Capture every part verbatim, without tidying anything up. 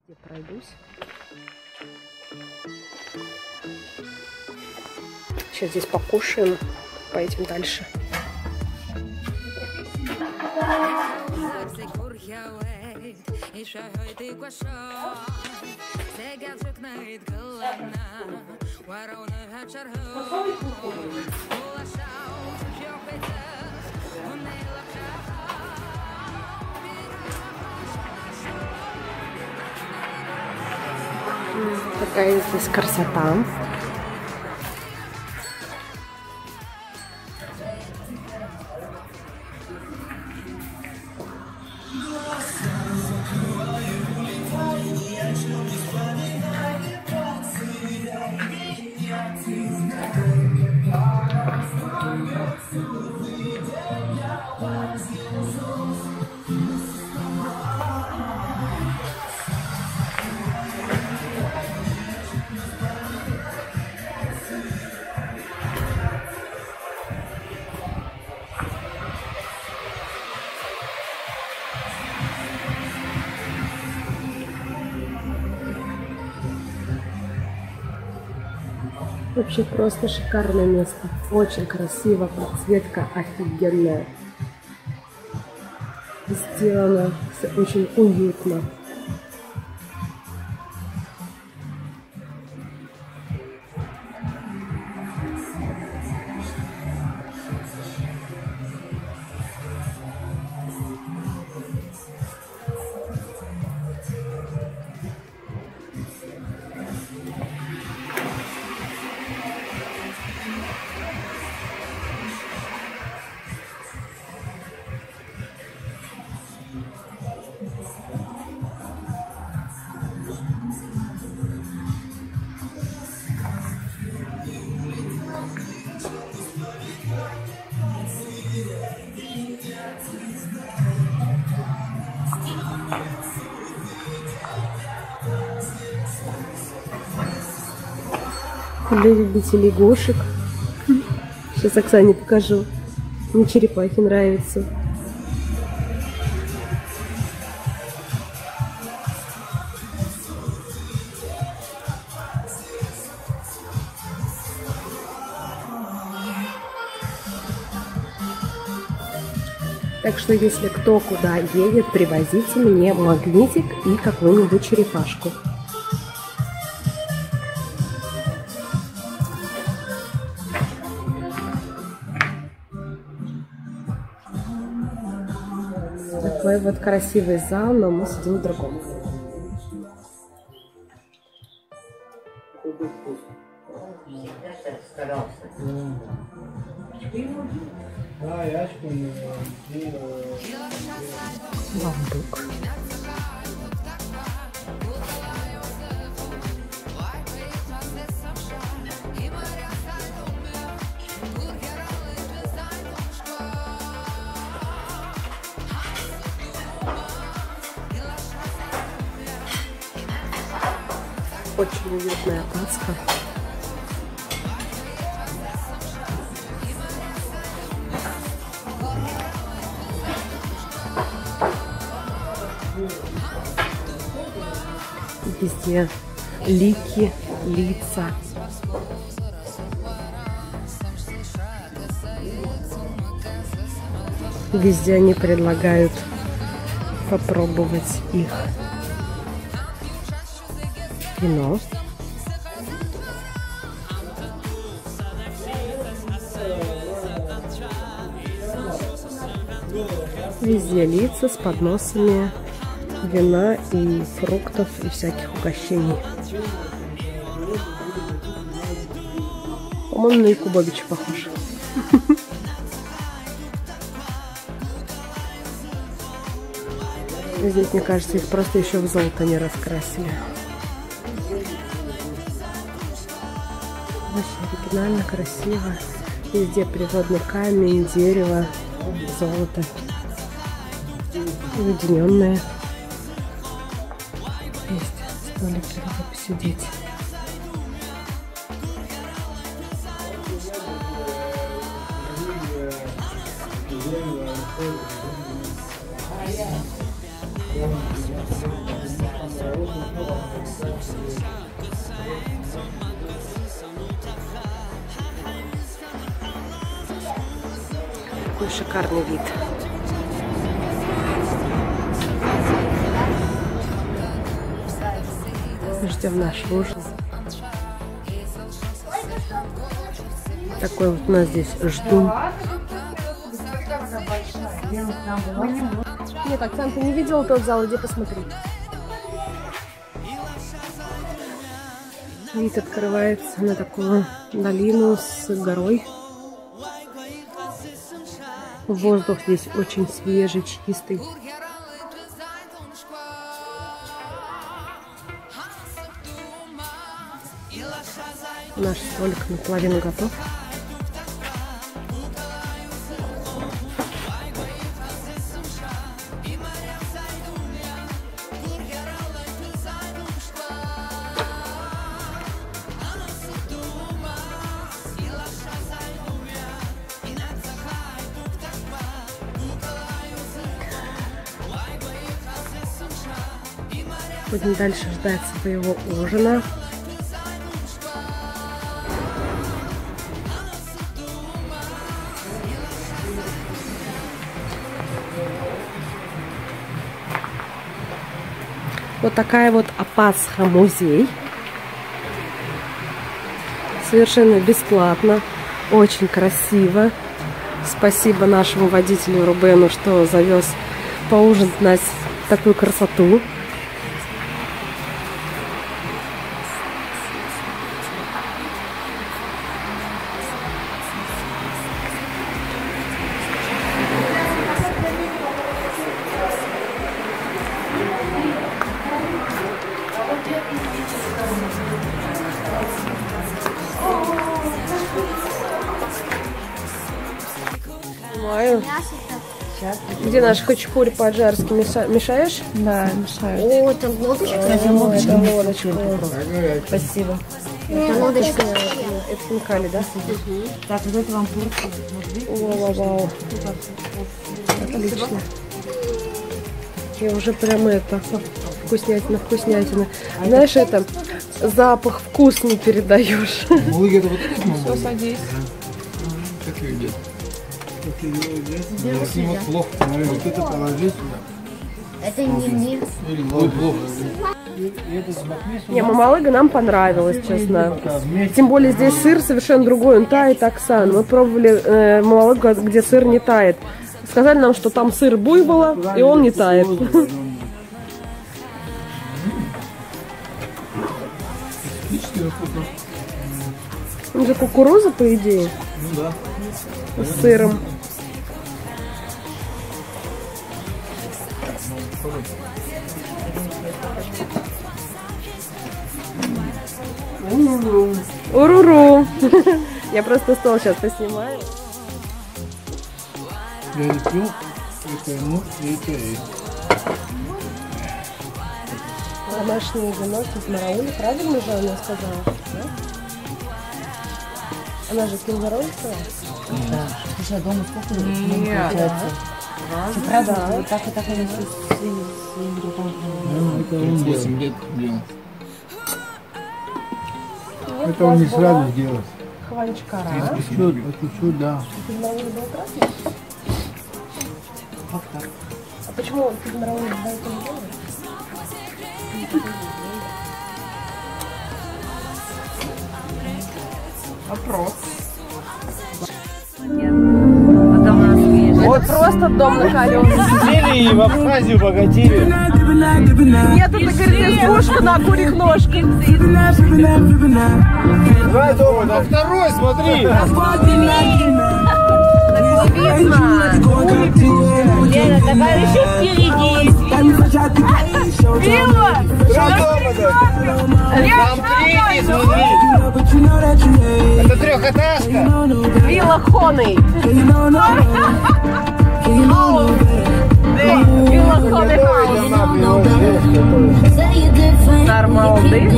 Я пройдусь. Сейчас здесь покушаем, поедем дальше. Такая здесь красота. Вообще просто шикарное место. Очень красиво, подсветка офигенная. Сделано очень уютно. Для любителей лягушек. Сейчас Оксане покажу. Мне черепахи нравятся. Так что, если кто куда едет, привозите мне магнитик и какую-нибудь черепашку. Такой вот красивый зал, но мы сидим в другом. Бамбук. Очень уютная Пасха. Везде лики, лица. Везде они предлагают попробовать их вино. Везде лица с подносами вина и фруктов и всяких угощений. По-моему, на Якубовича похож. Здесь, мне кажется, их просто еще в золото не раскрасили. Очень оригинально, красиво. Везде природный камень, дерево, золото. Уединенное. Есть столики, где посидеть. Какой шикарный вид. Ждем наш ужин. Такой вот у нас здесь жду. Нет, Оксан, ты не видела тот зал, иди посмотри. Вид открывается на такую долину с горой. Воздух здесь очень свежий, чистый. Наш столик наполовину готов. Будем дальше ждать своего ужина. Вот такая вот Пасха музей. Совершенно бесплатно. Очень красиво. Спасибо нашему водителю Рубену, что завез поужинать нас в такую красоту. Где наш хачапури по-аджарски мешаешь? Да, мешаю. О, там лодочка. Кстати, лодочка. Это лодочка. Спасибо. Это лодочка. Это хинкали, да? Угу. Так, вот это вам порция. Вау, вау. Отлично. Я уже прямо это вкуснятина, вкуснятина. Знаешь, это запах вкус не передаешь. Все, садись. Как ее едят? Плов, вот это положить сюда. Это не мне. Плов. Не, мамалыга нам понравилась, честно. Тем более здесь сыр совершенно другой, он тает Оксан. Мы пробовали э, мамалыгу, где сыр не тает. Сказали нам, что там сыр буйвола, и он не тает. Он же кукуруза, по идее. Ну да. С сыром. Уруру. Я просто стол сейчас поснимаю. Я не пил, это ему, и это есть. Домашние вино из Мараули, правильно же она сказала? Да? Она же кинзароль сказала? Да. Слушай, а дома сколько времени получается? Правда, вот так и так они своими руками. Ну, это он восемь лет делал. Это он не сразу сделал. Хванчкара. Чуть-чуть, чуть-чуть, да. Кинзароль был красный? Как так? А почему кинзароль два это не делает? Вопрос. Вот просто дом на колесах. Сели и в Абхазию богатели. Нет, это картинушка на курьих ножках. Два дома, на второй, смотри. Лена, такая еще впереди есть. Вилла! Два дома, да. Там третий, смотри. Это трехэтажка. Вилла Хоной. Вилла Хоной Хаус. Нормалды.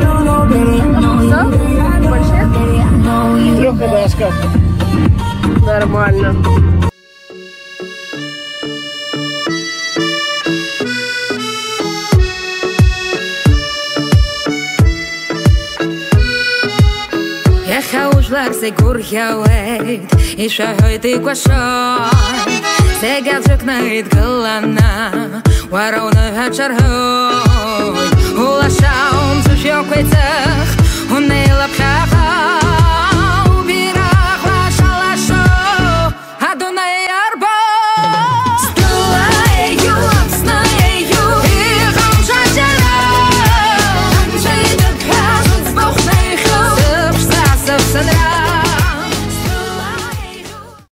Трехэтажка. Да. нормально. Lag sig gurjavet I shahojt I kwashon Segad shoknait galana Warona hacharho